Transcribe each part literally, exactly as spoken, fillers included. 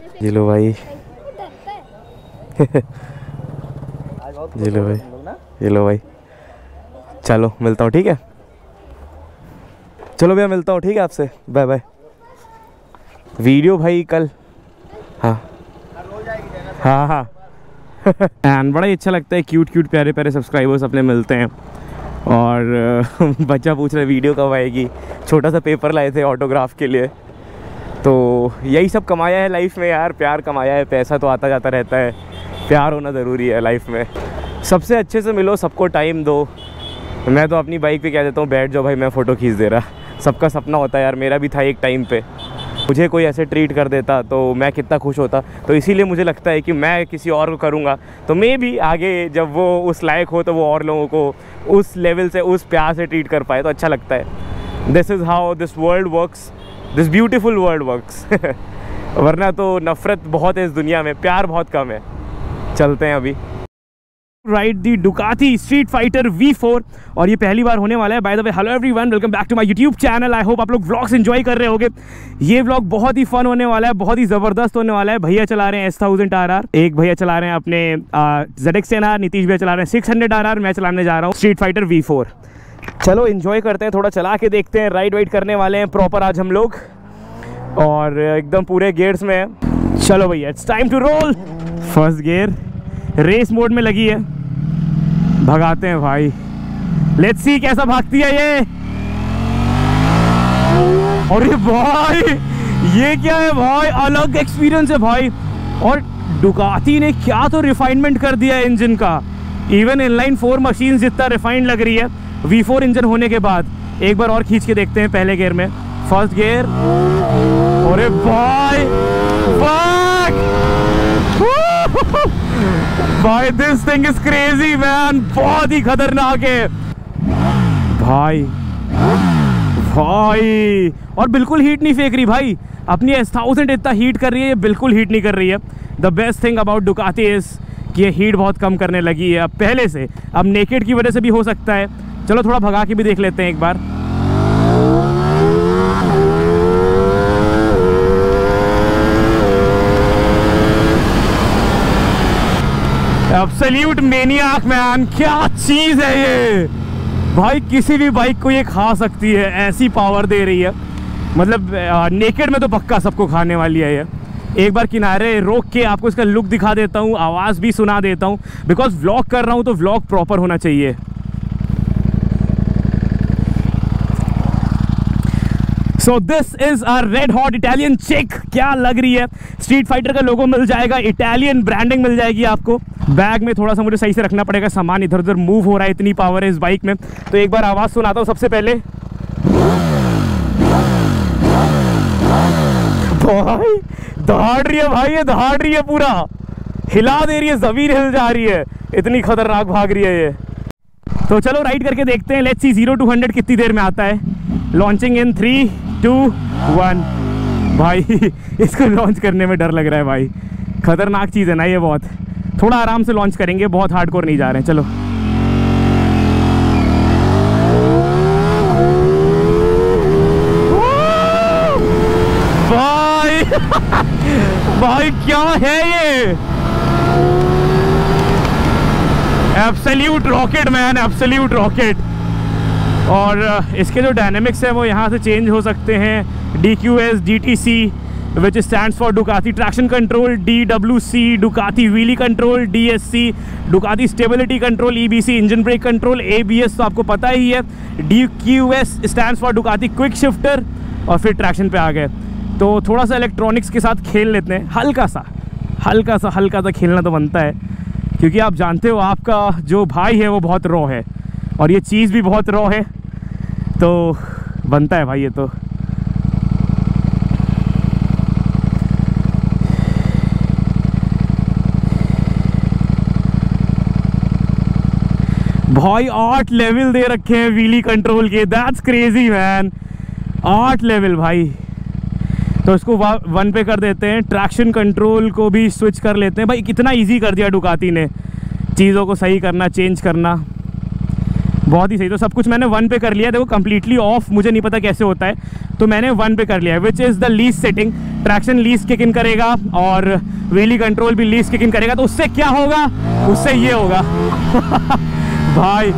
जी लो भाई जी लो भाई, ये लो भाई, चलो मिलता हूँ, ठीक है? चलो भैया मिलता हूँ, ठीक है आपसे, बाय बाय। वीडियो भाई कल, हाँ हाँ हाँ एंड बड़ा ही अच्छा लगता है, क्यूट क्यूट प्यारे प्यारे सब्सक्राइबर्स अपने मिलते हैं। और बच्चा पूछ रहा है वीडियो कब आएगी, छोटा सा पेपर लाए थे ऑटोग्राफ के लिए। तो यही सब कमाया है लाइफ में यार, प्यार कमाया है, पैसा तो आता जाता रहता है, प्यार होना ज़रूरी है लाइफ में। सबसे अच्छे से मिलो, सबको टाइम दो। मैं तो अपनी बाइक पे कह देता हूँ बैठ जाओ भाई, मैं फ़ोटो खींच दे रहा। सबका सपना होता है यार, मेरा भी था एक टाइम पे, मुझे कोई ऐसे ट्रीट कर देता तो मैं कितना खुश होता। तो इसीलिए मुझे लगता है कि मैं किसी और को करूँगा तो मे भी आगे जब वो उस लायक हो तो वो और लोगों को उस लेवल से, उस प्यार से ट्रीट कर पाए, तो अच्छा लगता है। This is how this world works, this beautiful world works वरना तो नफ़रत बहुत है इस दुनिया में, प्यार बहुत कम है। चलते हैं अभी। Ride the Ducati street fighter V four, और ये पहली बार होने वाला है। By the way hello everyone, welcome back to my YouTube channel. I hope आप लोग व्लॉग्स एंजॉय कर रहे होंगे। ये व्लॉग बहुत ही फन होने वाला है, बहुत ही ज़बरदस्त होने वाला है। भैया चला रहे हैं एस थाउजेंड आर आर, एक भैया चला रहे हैं अपने Z X ten R, Nitish भैया चला रहे हैं सिक्स हंड्रेड आर आर, मैं चलाने जा रहा हूँ स्ट्रीट फाइटर वी फोर। चलो इन्जॉय करते हैं, थोड़ा चला के देखते हैं। राइड वाइड करने वाले हैं प्रॉपर आज हम लोग, और एकदम पूरे गियर्स में है। चलो भैया it's time to roll. First gear race mode में लगी है, भगाते हैं भाई, लेट्स सी कैसा भागती है ये। अरे भाई ये क्या है भाई, अलग एक्सपीरियंस है भाई। और डुकाती ने क्या तो रिफाइनमेंट कर दिया है इंजन का, इवन इनलाइन फोर मशीन जितना रिफाइंड लग रही है वी फोर इंजन होने के बाद। एक बार और खींच के देखते हैं पहले गियर में, फर्स्ट गियर। अरे भाई भाई this thing is crazy man, बहुत ही खतरनाक है भाई भाई। और बिल्कुल हीट नहीं फेंक रही भाई, अपनी एस थाउजेंड इतना हीट कर रही है, ये बिल्कुल हीट नहीं कर रही है। The best thing about Ducati is कि ये हीट बहुत कम करने लगी है अब पहले से। अब नेकेड की वजह से भी हो सकता है, चलो थोड़ा भगा के भी देख लेते हैं एक बार। एब्सोल्यूट मैनियाक मैन, क्या चीज़ है ये भाई, किसी भी बाइक को ये खा सकती है, ऐसी पावर दे रही है। मतलब नेकेड में तो पक्का सबको खाने वाली है ये। एक बार किनारे रोक के आपको इसका लुक दिखा देता हूँ, आवाज़ भी सुना देता हूँ, बिकॉज व्लॉग कर रहा हूँ तो व्लॉग प्रॉपर होना चाहिए। So this is a red hot Italian chick, क्या लग रही है। स्ट्रीट फाइटर का लोगो मिल जाएगा, इटालियन ब्रांडिंग मिल जाएगी आपको। बैग में थोड़ा सा मुझे सही से रखना पड़ेगा, सामान इधर उधर मूव हो रहा है, इतनी पावर है इस बाइक में। तो एक बार आवाज़ सुनाता हूँ सबसे पहले। भाई दहाड़ रही है भाई, ये दहाड़ रही है, पूरा हिला दे रही है, ज़मीन हिल जा रही है, इतनी खतरनाक भाग रही है ये। तो चलो राइड करके देखते हैं, let's see zero to hundred कितनी देर में आता है। Launching in three two one. भाई इसको लॉन्च करने में डर लग रहा है भाई, खतरनाक चीज़ है ना ये बहुत। थोड़ा आराम से लॉन्च करेंगे, बहुत हार्डकोर नहीं जा रहे हैं। चलो भाई भाई क्या है ये, absolute rocket man, absolute rocket. और इसके जो डायनेमिक्स है वो यहाँ से चेंज हो सकते हैं। D Q S, D T C which stands for Ducati traction control, D W C Ducati wheelie control, D S C Ducati stability control, E B C engine brake control, A B S तो आपको पता ही है, D Q S stands for Ducati quick shifter, और फिर traction पे आ गए। तो थोड़ा सा इलेक्ट्रॉनिक्स के साथ खेल लेते हैं, हल्का सा हल्का सा हल्का सा खेलना तो बनता है, क्योंकि आप जानते हो आपका जो भाई है वो बहुत रॉ है, और ये चीज़ भी बहुत रॉ है, तो बनता है भाई ये तो। भाई आठ लेवल दे रखे हैं व्हीली कंट्रोल के, दैट्स क्रेजी मैन, आठ लेवल भाई। तो इसको वन पे कर देते हैं, ट्रैक्शन कंट्रोल को भी स्विच कर लेते हैं। भाई कितना इजी कर दिया डुकाती ने चीज़ों को सही करना, चेंज करना, बहुत ही सही। तो सब कुछ मैंने वन पे कर लिया। देखो कम्प्लीटली ऑफ मुझे नहीं पता कैसे होता है, तो मैंने वन पे कर लिया है, which is the least setting. Traction least kick in करेगा और व्हीली कंट्रोल भी लीस्ट किक इन करेगा। तो उससे क्या होगा, उससे ये होगा भाई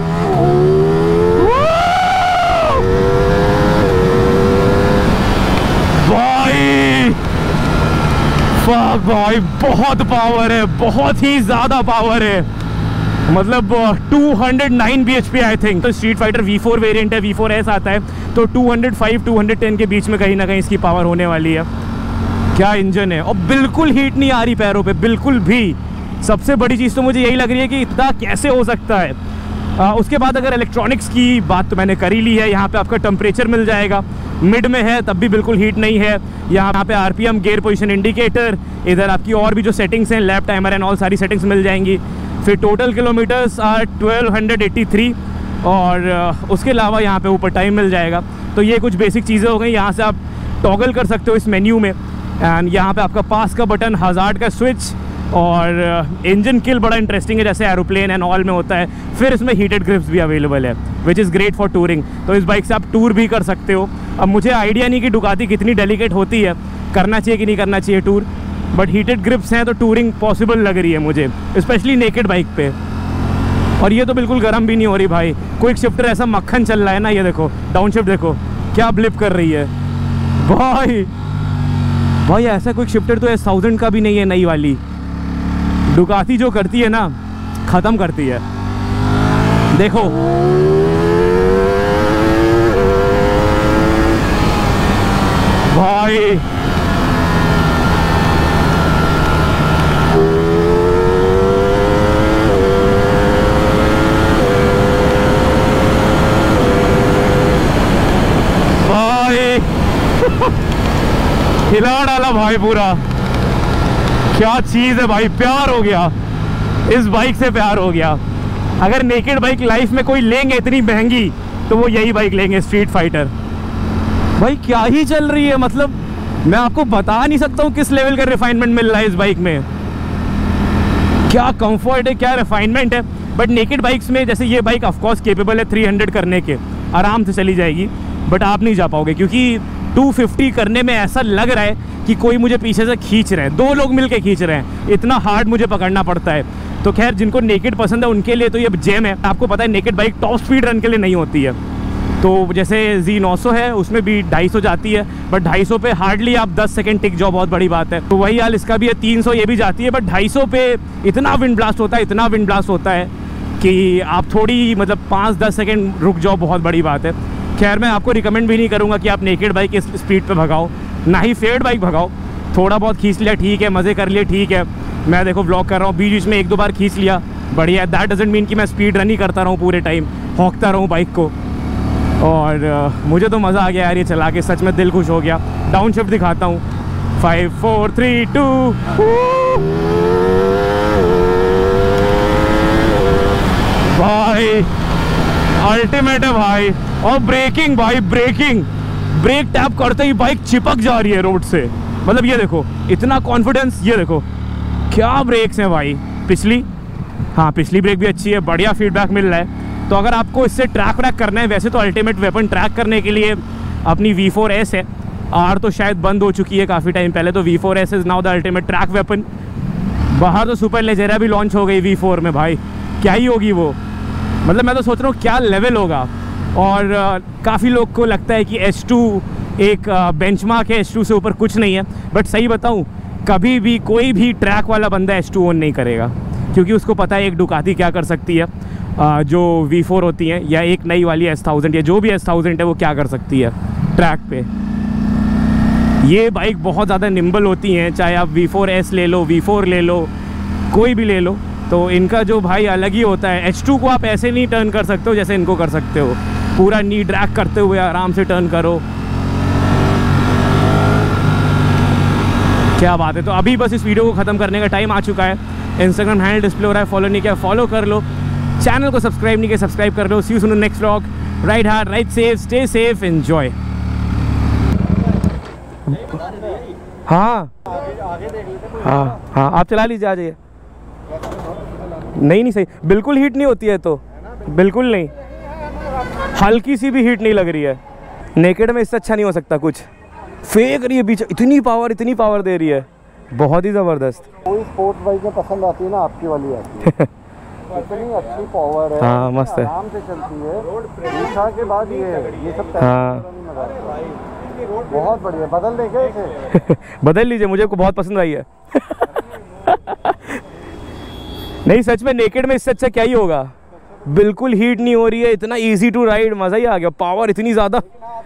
भाई फक भाई, बहुत पावर है, बहुत ही ज्यादा पावर है। मतलब two O nine B H P I think. तो street fighter V four variant है, वी फोर एस आता है, तो two O five two O ten के बीच में कहीं ना कहीं इसकी पावर होने वाली है। क्या इंजन है, और बिल्कुल हीट नहीं आ रही पैरों पे, बिल्कुल भी। सबसे बड़ी चीज़ तो मुझे यही लग रही है कि इतना कैसे हो सकता है। आ, उसके बाद अगर इलेक्ट्रॉनिक्स की बात तो मैंने कर ही ली है। यहाँ पे आपका टेम्परेचर मिल जाएगा, मिड में है तब भी बिल्कुल हीट नहीं है। यहाँ पे आरपीएम, गियर पोजीशन इंडिकेटर, इधर आपकी और भी जो सेटिंग्स हैं, लैप टाइमर एंड ऑल सारी सेटिंग्स मिल जाएंगी। फिर total kilometres are twelve eighty three, और उसके अलावा यहाँ पे ऊपर टाइम मिल जाएगा। तो ये कुछ बेसिक चीज़ें हो गई। यहाँ से आप टॉगल कर सकते हो इस मेन्यू में। एंड यहाँ पे आपका पास का बटन, हज़ार्ड का स्विच, और इंजन किल बड़ा इंटरेस्टिंग है जैसे एरोप्लेन एंड ऑल में होता है। फिर इसमें हीटेड ग्रिप्स भी अवेलेबल है which is great for touring. तो इस बाइक से आप टूर भी कर सकते हो। अब मुझे आइडिया नहीं कि डुकाती कितनी डेलिकेट होती है, करना चाहिए कि नहीं करना चाहिए टूर, बट हीटेड ग्रिप्स हैं तो टूरिंग पॉसिबल लग रही है मुझे, स्पेशली नेकेड बाइक पे। और ये तो बिल्कुल गर्म भी नहीं हो रही भाई। क्विक शिफ्टर ऐसा मक्खन चल रहा है ना, ये देखो डाउन शिफ्ट देखो क्या ब्लिप कर रही है भाई। भाई ऐसा क्विक शिफ्टर तो एस थाउजेंड का भी नहीं है नई वाली। डुकाती जो करती है ना, ख़त्म करती है। देखो भाई भाई हिला डाला भाई पूरा। क्या चीज़ है भाई, प्यार हो गया इस बाइक से, प्यार हो गया। अगर नेकेड बाइक लाइफ में कोई लेंगे इतनी महंगी तो वो यही बाइक लेंगे, स्ट्रीट फाइटर। भाई क्या ही चल रही है, मतलब मैं आपको बता नहीं सकता हूँ किस लेवल का रिफाइनमेंट मिल रहा है इस बाइक में। क्या कंफर्ट है, क्या रिफाइनमेंट है। बट नेकेड बाइक्स में जैसे ये बाइक ऑफकोर्स केपेबल है थ्री हंड्रेड करने के, आराम से चली जाएगी, बट आप नहीं जा पाओगे क्योंकि टू फिफ्टी करने में ऐसा लग रहा है कि कोई मुझे पीछे से खींच रहे हैं, दो लोग मिलके खींच रहे हैं, इतना हार्ड मुझे पकड़ना पड़ता है। तो खैर जिनको नेकेड पसंद है उनके लिए तो ये जेम है। आपको पता है naked bike top speed run के लिए नहीं होती है। तो जैसे जी नौ सौ है उसमें भी ढाई सौ जाती है, बट ढाई सौ पे हार्डली आप दस सेकंड टिक जाओ, बहुत बड़ी बात है। तो वही हाल इसका भी है, तीन सौ ये भी जाती है, बट ढाई सौ पे इतना विंड ब्लास्ट होता है, इतना विंड ब्लास्ट होता है कि आप थोड़ी मतलब पाँच दस सेकेंड रुक जाओ, बहुत बड़ी बात है। खैर मैं आपको रिकमेंड भी नहीं करूँगा कि आप नेकेड बाइक इस स्पीड पे भगाओ, ना ही फेड बाइक भगाओ। थोड़ा बहुत खींच लिया ठीक है, मज़े कर लिए ठीक है। मैं देखो व्लॉग कर रहा हूँ, बीच बीच में एक दो बार खींच लिया, बढ़िया। दैट डजंट मीन कि मैं स्पीड रन ही करता रहूँ पूरे टाइम, हौंकता रहूँ बाइक को। और uh, मुझे तो मज़ा आ गया यार ये चला के, सच में दिल खुश हो गया। डाउन शिफ्ट दिखाता हूँ, फाइव फोर थ्री टू। भाई अल्टीमेट है भाई। और ब्रेकिंग भाई, ब्रेकिंग ब्रेक टैप करते ही बाइक चिपक जा रही है रोड से। मतलब ये देखो इतना कॉन्फिडेंस, ये देखो क्या ब्रेक्स हैं भाई। पिछली हाँ पिछली ब्रेक भी अच्छी है, बढ़िया फीडबैक मिल रहा है। तो अगर आपको इससे ट्रैक व्रैक करना है, वैसे तो अल्टीमेट वेपन ट्रैक करने के लिए अपनी वी फोर एस है। आर तो शायद बंद हो चुकी है काफ़ी टाइम पहले, तो V four S is now the ultimate track weapon. बाहर तो सुपर लेजेरा भी लॉन्च हो गई वी फोर में, भाई क्या ही होगी वो। मतलब मैं तो सोच रहा हूँ क्या लेवल होगा। और uh, काफ़ी लोग को लगता है कि एच टू एक बेंचमार्क है, एच टू से ऊपर कुछ नहीं है। बट सही बताऊँ, कभी भी कोई भी ट्रैक वाला बंदा एच टू ओन नहीं करेगा, क्योंकि उसको पता है एक डुकाती क्या कर सकती है, uh, जो वी फोर होती हैं, या एक नई वाली एस थाउजेंड या जो भी एस थाउजेंड है वो क्या कर सकती है ट्रैक पे। ये बाइक बहुत ज़्यादा निम्बल होती हैं, चाहे आप वी फोर एस ले लो, वी फोर ले लो, कोई भी ले लो। तो इनका जो भाई अलग ही होता है। एच टू को आप ऐसे नहीं टर्न कर सकते हो जैसे इनको कर सकते हो, पूरा नी ड्रैग करते हुए आराम से टर्न करो। क्या बात है। तो अभी बस इस वीडियो को ख़त्म करने का टाइम आ चुका है। इंस्टाग्राम हैंडल डिस्प्ले हो रहा है, फॉलो नहीं किया फॉलो कर लो, चैनल को सब्सक्राइब नहीं किया सब्सक्राइब कर लो। See you soon in next vlog. Ride hard, ride safe, stay safe, enjoy. हाँ हाँ हाँ आप चला लीजिए, आ जाइए। नहीं नहीं सही, बिल्कुल हीट नहीं होती है, तो बिल्कुल नहीं, हल्की सी भी हीट नहीं लग रही है। नेकेड में इससे अच्छा नहीं हो सकता कुछ। फेंक रही है पीछे, इतनी पावर इतनी पावर दे रही है, बहुत ही ज़बरदस्त। कोई स्पोर्ट्स बाइक में पसंद आती है ना, आपकी वाली आती है। इतनी अच्छी पावर है, हाँ मस्त है, आराम से चलती है। ऊषा के बाद ये ये सब हाँ बहुत बढ़िया। बदल देखे इसे बदल लीजिए, मुझे को बहुत पसंद आई है। नहीं सच में नेकेड में इससे अच्छा क्या ही होगा, बिल्कुल हीट नहीं हो रही है, इतना इजी टू राइड, मज़ा ही आ गया, पावर इतनी ज़्यादा।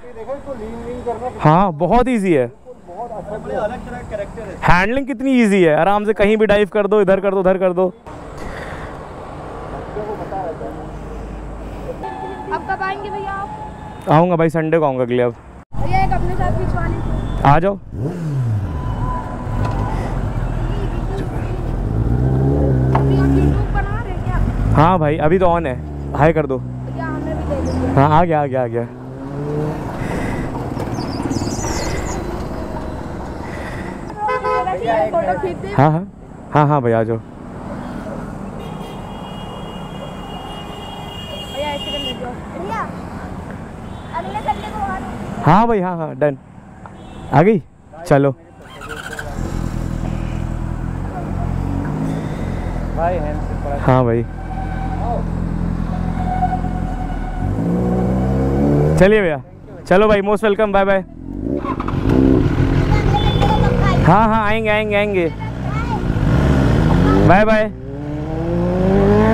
हाँ बहुत इजी है, हैंडलिंग कितनी इजी है, आराम से कहीं भी डाइव कर दो, इधर कर दो उधर कर दो। अब कब आएंगे भैया आप? आऊँगा भाई, संडे को आऊँगा अगले। अब भैया एक अपने साथ खिंचवा लीजिए। आ जाओ। अभी आप यूट्यूब बना रहे हैं क्या? हाँ भाई अभी तो ऑन है, हाय कर दो। भैया हमें भी ले लीजिए। हाँ आ गया आ गया आ गया। फोटो खींच दे। हाँ हाँ हाँ हाँ भाई आ जाओ। भैया ऐसे कर लीजिए। भैया अगले संडे को आ रहे। हाँ भाई हाँ हाँ डन, आ गई चलो। भाई हाँ भाई चलिए भैया, चलो भाई, मोस्ट वेलकम, बाय बाय। हाँ हाँ आएंगे आएंगे आएंगे, बाय बाय।